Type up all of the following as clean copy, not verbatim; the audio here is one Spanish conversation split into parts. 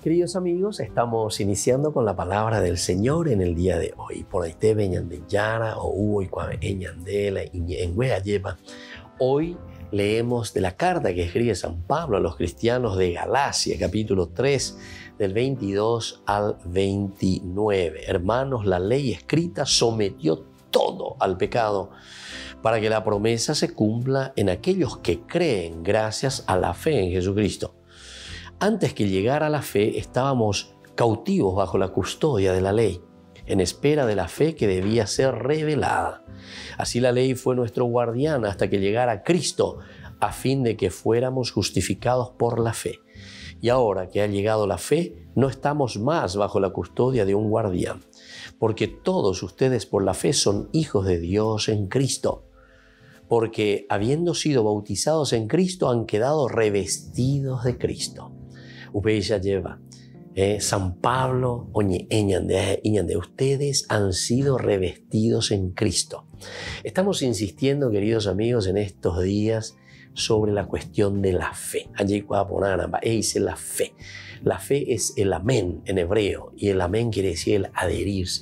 Queridos amigos, estamos iniciando con la palabra del Señor en el día de hoy. Por ahí te veñan de Yara o Uy, Cuave Eñandela y en Wea lleva. Hoy leemos de la carta que escribe San Pablo a los cristianos de Galacia, capítulo 3, del 22 al 29. Hermanos, la ley escrita sometió todo al pecado para que la promesa se cumpla en aquellos que creen gracias a la fe en Jesucristo. Antes que llegara la fe, estábamos cautivos bajo la custodia de la ley, en espera de la fe que debía ser revelada. Así la ley fue nuestro guardián hasta que llegara Cristo, a fin de que fuéramos justificados por la fe. Y ahora que ha llegado la fe, no estamos más bajo la custodia de un guardián, porque todos ustedes por la fe son hijos de Dios en Cristo. Porque habiendo sido bautizados en Cristo, han quedado revestidos de Cristo. Upeya lleva, San Pablo, de ustedes han sido revestidos en Cristo. Estamos insistiendo, queridos amigos, en estos días sobre la cuestión de la fe. Dice la fe. La fe es el amén en hebreo, y el amén quiere decir el adherirse.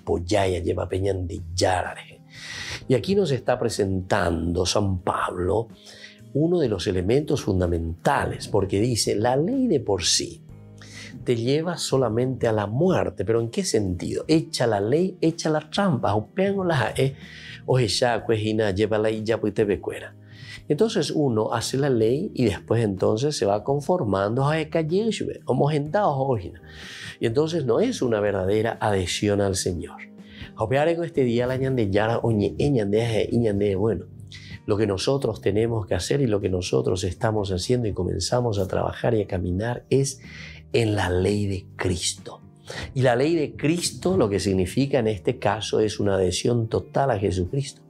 Y aquí nos está presentando San Pablo uno de los elementos fundamentales, porque dice, la ley de por sí te lleva solamente a la muerte. ¿Pero en qué sentido? Echa la ley, echa la trampa. Entonces uno hace la ley y después entonces se va conformando. Y entonces no es una verdadera adhesión al Señor. Bueno, lo que nosotros tenemos que hacer y lo que nosotros estamos haciendo y comenzamos a trabajar y a caminar es en la ley de Cristo. Y la ley de Cristo lo que significa en este caso es una adhesión total a Jesucristo.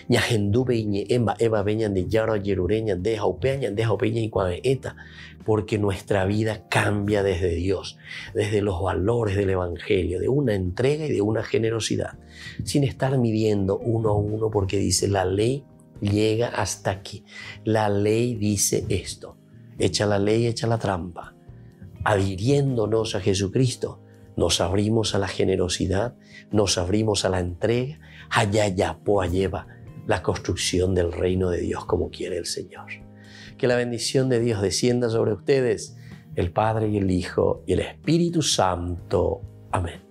Porque nuestra vida cambia desde Dios, desde los valores del Evangelio, de una entrega y de una generosidad, sin estar midiendo uno a uno, porque dice la ley llega hasta aquí. La ley dice esto. Echa la ley, echa la trampa. Adhiriéndonos a Jesucristo, nos abrimos a la generosidad, nos abrimos a la entrega. Hayayapoa lleva la construcción del reino de Dios como quiere el Señor. Que la bendición de Dios descienda sobre ustedes, el Padre y el Hijo y el Espíritu Santo. Amén.